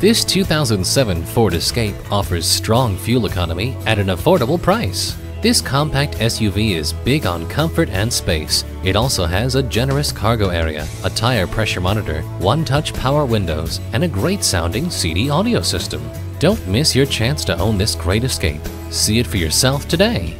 This 2007 Ford Escape offers strong fuel economy at an affordable price. This compact SUV is big on comfort and space. It also has a generous cargo area, a tire pressure monitor, one-touch power windows, and a great sounding CD audio system. Don't miss your chance to own this great Escape. See it for yourself today.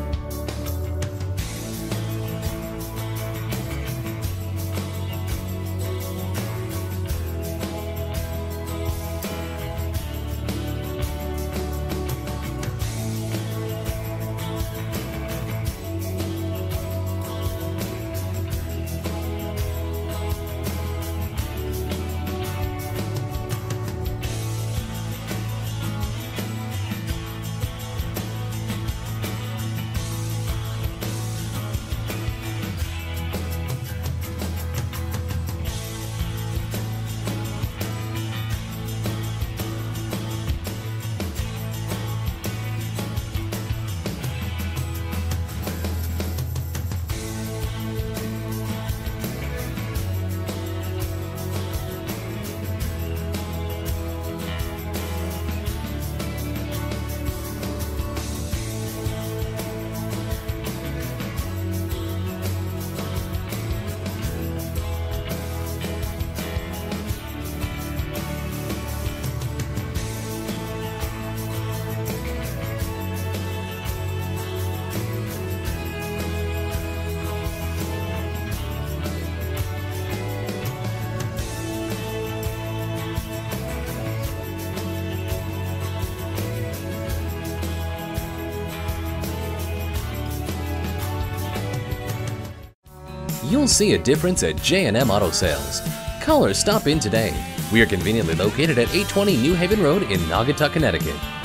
You'll see a difference at J&M Auto Sales. Call or stop in today. We are conveniently located at 820 New Haven Road in Naugatuck, Connecticut.